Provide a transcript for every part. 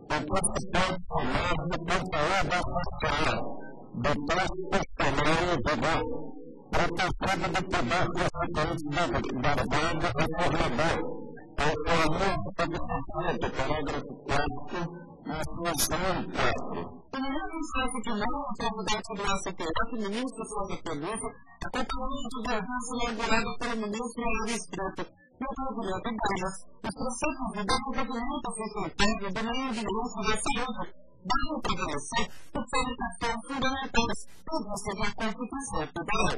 o professor Tomás de conteúdo social do texto cenário de voto, protegido do poder constituinte da banda reformador, autor de sentido, parágrafo 4, na sua João 4. O ministro Celso de Mello, presidente do STF, ministro Souza Felipe, acompanhou a divergência elaborada pelo ministro Luiz Preto no movimento Balas, os princípios do desenvolvimento sustentável do meio ambiente e da saúde devem prevalecer por serem questões fundamentais previstas na Constituição Federal.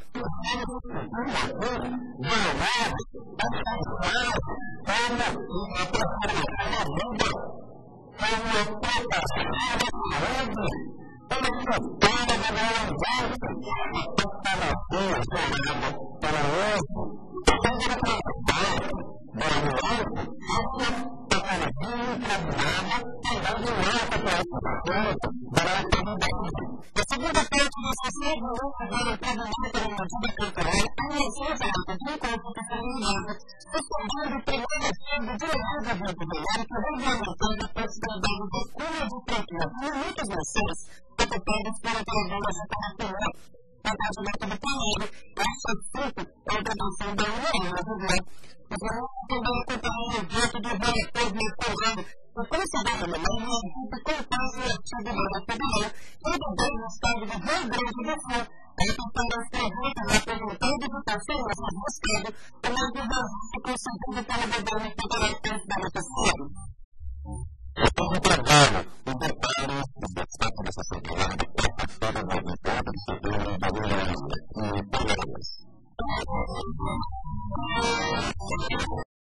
A segunda parte dessa série veio trabalhar pela medida cautelar ameaçada de inconstitucionalidade, suspendendo o primeiro artigo de legislação regular que regulamentava a possibilidade de escolha de estruturas limites menores ocupadas por operadores de telefonia. No Parlamento do Primeiro, essa fruto da aprovação da União Nacional. Os ministros também acompanharam o voto do relator mencionado e consideraram uma medida com base no artigo da lei federal e também no estado do Rio Grande do Sul, apontando as perguntas apresentadas e passando a ser buscado o mesmo registro concedido pelo governo federal antes da votação.